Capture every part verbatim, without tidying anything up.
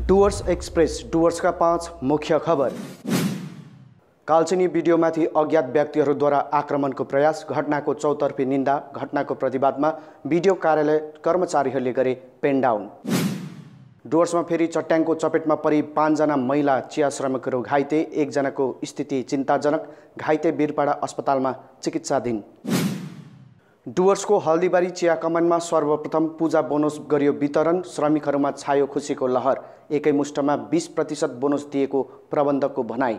Dooars express डुवर्सका पाँच मुख्य खबर। कालचिनी भिडियोमाथि अज्ञात व्यक्तिहरूद्वारा आक्रमणको प्रयास, घटनाको चौतर्फी निन्दा। घटनाको प्रतिवादमा भिडियो कार्यालय कर्मचारीहरूले गरे पेन डाउन। डुवर्समा फेरि चट्याङको चपेटमा परि पाँचजना महिला चिया श्रमिकहरू घाइते, एकजनाको स्थिति चिन्ताजनक, घाइते वीरपाडा अस्पतालमा चिकित्साधीन। डुवर्सको हल्दीबारी चिया कमानमा सर्वप्रथम पूजा बोनस गरियो वितरण, श्रमिकहरूमा छायो खुसीको लहर, एकै मुष्टमा बीस प्रतिशत बोनस दिएको प्रबन्धकको भनाई।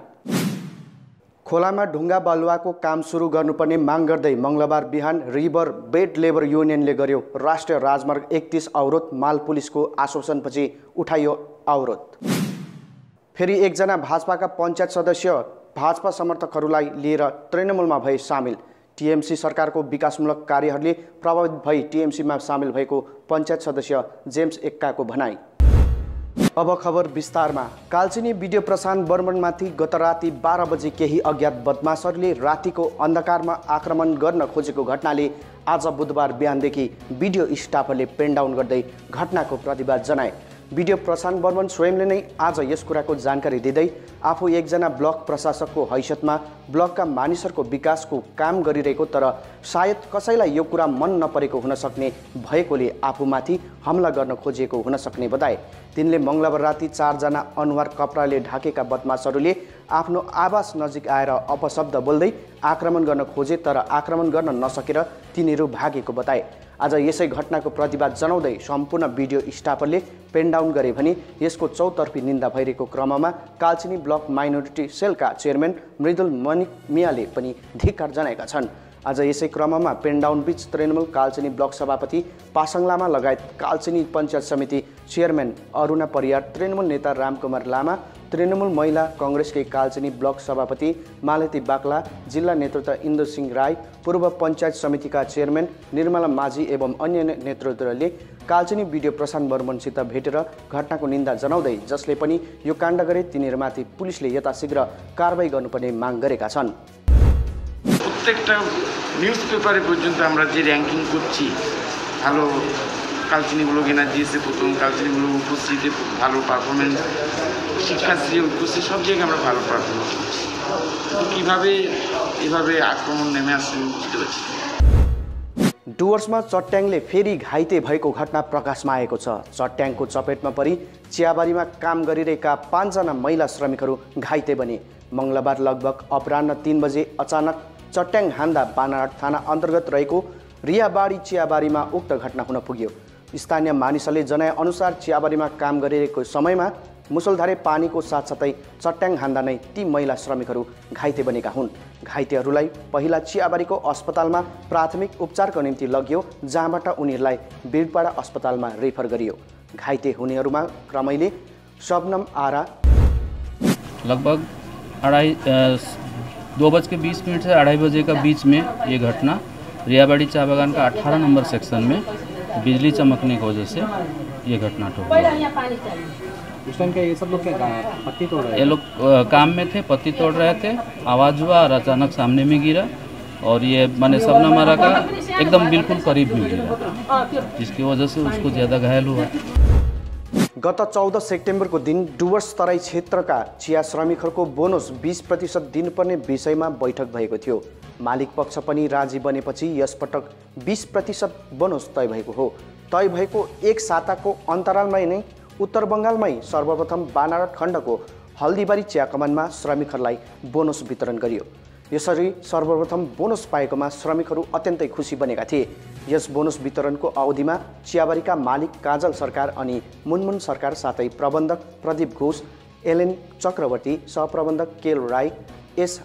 खोलामा ढुङ्गा बालुवाको काम सुरु गर्नुपर्ने माग गर्दै मङ्गलबार बिहान रिभर बेड लेबर युनियनले गर्यो राष्ट्रिय राजमार्ग एकतीस अवरोध, माल पुलिसको आश्वासनपछि उठाइयो अवरोध। फेरि एकजना भाजपाका पञ्चायत सदस्य भाजपा समर्थकहरूलाई लिएर तृणमूलमा भए सामेल। टिएमसी सरकारको विकासमूलक कार्यहरूले प्रभावित भई टिएमसीमा सामेल भएको पञ्चायत सदस्य जेम्स एक्काको भनाई। अब खबर विस्तारमा। कालचिनी भिडियो प्रसारण बर्मनमाथि गत राति बाह्र बजे केही अज्ञात बदमाशहरूले रातिको अन्धकारमा आक्रमण गर्न खोजेको घटनाले आज बुधबार बिहानदेखि भिडियो स्टाफहरूले पेन डाउन गर्दै घटनाको प्रतिवाद जनाए। भिडियो प्रसारण बर्मन स्वयंले नै आज यस कुराको जानकारी दिँदै आफू एकजना ब्लक प्रशासकको हैसियतमा ब्लकका मानिसहरूको विकासको काम गरिरहेको, तर सायद कसैलाई यो कुरा मन नपरेको हुन सक्ने भएकोले आफूमाथि हमला गर्न खोजिएको हुन सक्ने बताए। तिनले मङ्गलबार राति चारजना अनुहार कपडाले ढाकेका बदमाशहरूले आफ्नो आवास नजिक आएर अपशब्द बोल्दै आक्रमण गर्न खोजे, तर आक्रमण गर्न नसकेर तिनीहरू भागेको बताए। आज यसै घटनाको प्रतिवाद जनाउँदै सम्पूर्ण भिडियो स्टाफहरूले पेन डाउन गरे भने यसको चौतर्फी निन्दा भइरहेको क्रममा कालचिनी ब्लक माइनोरिटी सेलका चेयरम्यान मृदुल मणिक मियाले पनि धिक्कार जनाएका छन्। आज यसै क्रममा पेन डाउन बीच तृणमूल कालचिनी ब्लक सभापति पासाङ लामा लगायत कालचिनी पञ्चायत समिति चेयरम्यान अरुणा परियार, तृणमूल नेता रामकुमार लामा, तृणमूल महिला काङ्ग्रेसकै कालचिनी ब्लक सभापति मालती बाक्ला, जिल्ला नेतृत्व इन्दु सिंह राई, पूर्व पञ्चायत समितिका चेयरम्यान निर्मला माझी एवं अन्य नेतृत्वले कालचिनी भिडियो प्रसारण बर्मनसित भेटेर घटनाको निन्दा जनाउँदै जसले पनि यो काण्ड गरे तिनीहरूमाथि पुलिसले यथाशीघ्र कारबाही गर्नुपर्ने माग गरेका छन्। প্রত্যেকটা নিউজ পেপারে পর্যন্ত আমরা যে র্যাঙ্কিং করছি, ভালো কালচিনিগুলো কেনা দিয়েছে, প্রথম কালচিনিগুলো উপস্থিতিতে ভালো পারফরমেন্স, শিক্ষার্থী উপস্থিত সব জায়গায় আমরা ভালো পারফরমেন্স করছি। কীভাবে এভাবে আক্রমণ নেমে আসছে বুঝতে পারছি। डुवर्समा चट्याङले फेरि घाइते भएको घटना प्रकाशमा आएको छ। चट्याङको चपेटमा परि चियाबारीमा काम गरिरहेका पाँचजना महिला श्रमिकहरू घाइते बने। मङ्गलबार लगभग अपराह्न तीन बजे अचानक चट्याङ हान्दा बानारहाट थाना अन्तर्गत रहेको रियाबाडी चियाबारीमा उक्त घटना हुन पुग्यो। स्थानीय मानिसहरूले जनाए अनुसार चियाबारीमा काम गरिरहेको समयमा मुसलधारे पानीको साथसाथै चट्याङ हान्दा नै ती महिला श्रमिकहरू घाइते बनेका हुन्। घाइतेहरूलाई पहिला चियाबारीको अस्पतालमा प्राथमिक उपचारको निम्ति लगियो, जहाँबाट उनीहरूलाई वीरपाडा अस्पतालमा रेफर गरियो। घाइते हुनेहरूमा क्रमैले शबनम आरा, लगभग अढ़ाई दो बज के बीस मिनट से अढ़ाई बजे का बीच में ये घटना रियाबाड़ी चाय बागान का अठारह नंबर सेक्शन में बिजली चमकने की वजह से ये घटना हुई। उस टाइम क्या ये सब लोग क्या पत्ती तोड़ रहे थे? ये लोग काम में थे, पत्ती तोड़ रहे थे, आवाज़ हुआ और अचानक सामने में गिरा और ये मैंने सबना मारा का एकदम बिल्कुल करीब में गिरा, जिसकी वजह से उसको ज़्यादा घायल हुआ। गत चौध सेप्टेम्बरको दिन डुवर्स तराई क्षेत्रका चिया श्रमिकहरूको बोनस बीस प्रतिशत दिनुपर्ने विषयमा बैठक भएको थियो। मालिक पक्ष पनि राजी बनेपछि यसपटक बीस प्रतिशत बोनस तय भएको हो। तय भएको एक साताको अन्तरालमै नै उत्तर बङ्गालमै सर्वप्रथम बानारहाट खण्डको हल्दीबारी चिया कमानमा श्रमिकहरूलाई बोनस वितरण गरियो। यसरी सर्वप्रथम बोनस पाएकोमा श्रमिकहरू अत्यन्तै खुसी बनेका थिए। यस बोनस वितरणको अवधिमा चियाबारीका मालिक काजल सरकार अनि मुनमुन सरकार साथै प्रबन्धक प्रदीप घोष, एलेन चक्रवर्ती, सहप्रबन्धक केल राई, एस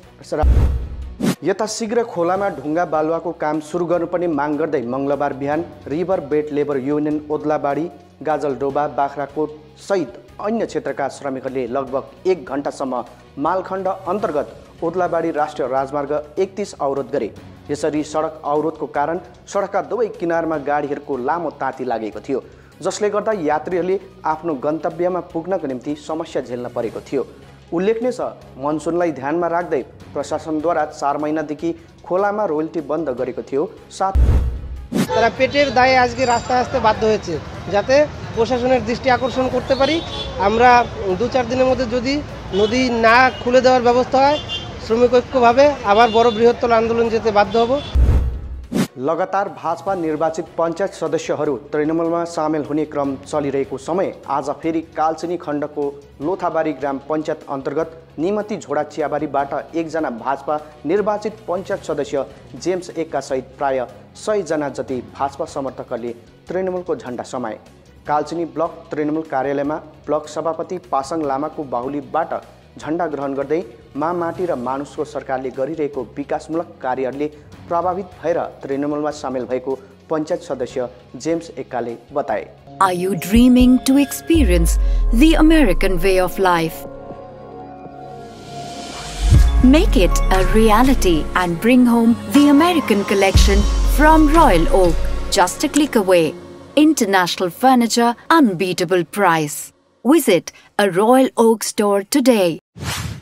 यथाशीघ्र खोलामा ढुङ्गा बालुवाको काम सुरु गर्नुपर्ने माग गर्दै मङ्गलबार बिहान river bed labour union Odlabari, Gajoldoba, Bakhrakot सहित अन्य क्षेत्रका श्रमिकहरूले लगभग एक घण्टासम्म मालखण्ड अन्तर्गत ओद्लाबाडी राष्ट्रिय राजमार्ग एकतीस अवरोध गरे। यसरी सडक अवरोधको कारण सडकका दुवै किनारमा गाडीहरूको लामो ताती लागेको थियो, जसले गर्दा यात्रीहरूले आफ्नो गन्तव्यमा पुग्नको निम्ति समस्या झेल्न परेको थियो। उल्लेखनीय छ, मनसुनलाई ध्यानमा राख्दै प्रशासनद्वारा चार महिनादेखि खोलामा रोयल्टी बन्द गरेको थियो। साथ তারা পেটের দায়ে আজকে রাস্তায় আসতে বাধ্য হয়েছে, যাতে প্রশাসনের দৃষ্টি আকর্ষণ করতে পারি। আমরা দু চার দিনের মধ্যে যদি নদী না খুলে দেওয়ার ব্যবস্থা হয় শ্রমিক ঐক্যভাবে आबार बड़ो बृहत्तर आंदोलन जेते बाध्य हब। लगातार भाजपा निर्वाचित पञ्चायत सदस्यहरू तृणमूलमा सामेल हुने क्रम चलिरहेको समय आज फेरि कालचिनी खण्डको लोथाबारी ग्राम पञ्चायत अन्तर्गत निमती झोडा चियाबारीबाट एकजना भाजपा निर्वाचित पञ्चायत सदस्य जेम्स एकका सहित प्राय सय जना जति भाजपा समर्थकहरूले तृणमूलको झण्डा समाए। कालचिनी ब्लक तृणमूल कार्यालयमा ब्लक सभापति पासाङ लामाको बाहुलीबाट झण्डा ग्रहण गर्दै मा माटी र मानुषको सरकारले गरिरहेको विकासमूलक कार्यहरूले प्रभावित भएर तृणमूलमा सामेल भएको पञ्चायत सदस्य जेम्स एक्काले बताए। Are you dreaming to experience the American way of life? Make it a reality and bring home the American collection from Royal Oak. Just a click away. International furniture, unbeatable price. Visit a Royal Oak store today.